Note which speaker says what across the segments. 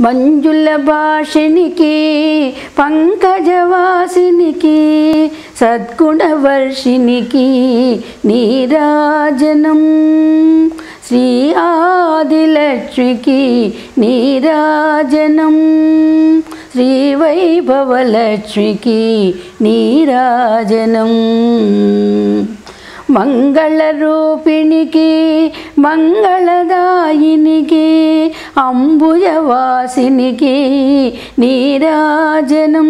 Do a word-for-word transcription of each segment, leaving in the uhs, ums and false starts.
Speaker 1: మంజుల భాషినికి పంకజవాసినికి సద్గుణవర్షినికి నీరాజనం శ్రీ ఆదిలక్ష్మికి నీరాజనం శ్రీ వైభవలక్ష్మికి నీరాజనం మంగళరూపిణికి మంగళదాయినికి అంబుజవాసినికి నీరాజనం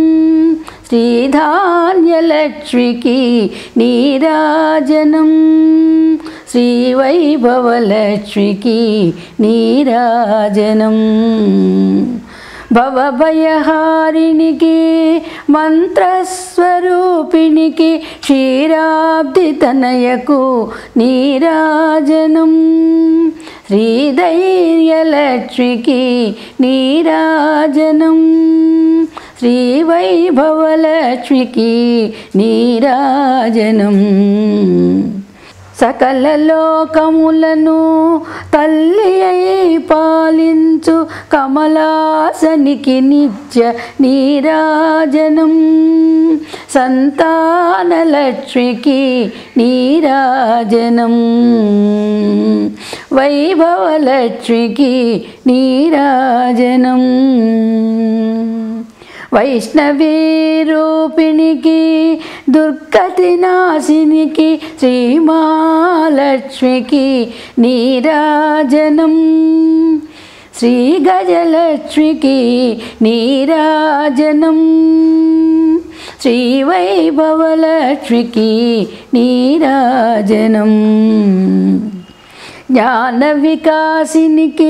Speaker 1: శ్రీధాన్యలక్ష్మికి నీరాజనం శ్రీ వైభవలక్ష్మికి నీరాజనం భవభయహారిణికి మంత్రస్వరూపిణికి క్షీరాబ్ది తనయకు నీరాజనం శ్రీధైర్యలక్ష్మికి నీరాజనం శ్రీ వైభవలక్ష్మికి నీరాజనం సకల లోకములను తల్లి అయి పాలించు కమలాసనికి నిత్య నీరాజనం సంతానలక్ష్మికి నీరాజనం వైభవలక్ష్మికి నీరాజనం వైష్ణవీ రూపిణికి దుర్గతి నాశినికి శ్రీమహాలక్ష్మికి నీరాజనం శ్రీ గజలక్ష్మికి నీరాజనం శ్రీ వైభవలక్ష్మికి నీరాజనం జ్ఞాన వికాసినికి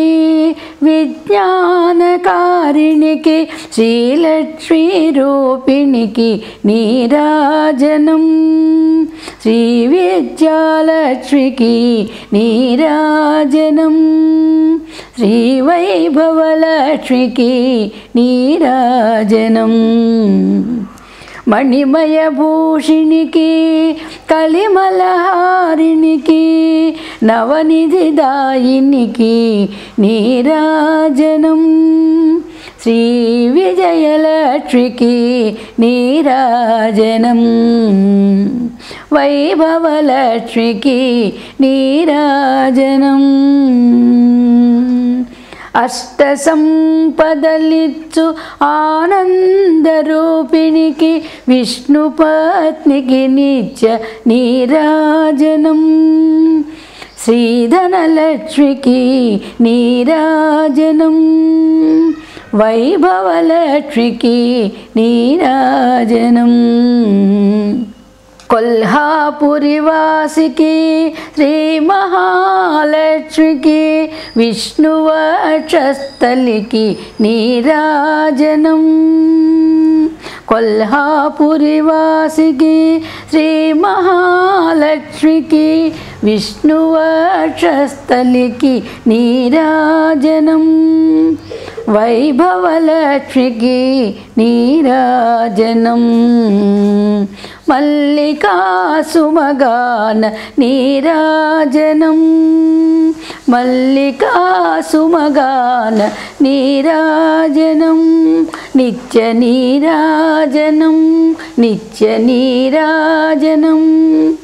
Speaker 1: విజ్ఞానకారిణికి శ్రీలక్ష్మీ రూపిణికి నీరాజనం శ్రీ విద్యాలక్ష్మికి నీరాజనం శ్రీ వైభవలక్ష్మికి నీరాజనం మణిమయ భూషిణికి కలిమలహారిణికి నవనిధి దాయినికి నీరాజనం శ్రీ విజయలక్ష్మికి నీరాజనం వైభవలక్ష్మికి నీరాజనం అష్ట సంపదలిచ్చు ఆనందరూపిణికి విష్ణుపత్నికి నిత్య నీరాజనం శ్రీధనలక్ష్మికి నీరాజనం వైభవలక్ష్మికి నీరాజనం కొల్హాపురి వాసికి శ్రీ మహాలక్ష్మికి విష్ణువక్షస్థలికి నీరాజనం కొల్హాపురి వాసికి శ్రీ మహాలక్ష్మికి విష్ణువక్షస్థలికి నీరాజనం వైభవలక్ష్మికి నీరాజనం మల్లికా సుమగాన నీరాజనం మల్లికా సుమగాన నీరాజనం నిత్య నీరాజనం నిత్య నీరాజనం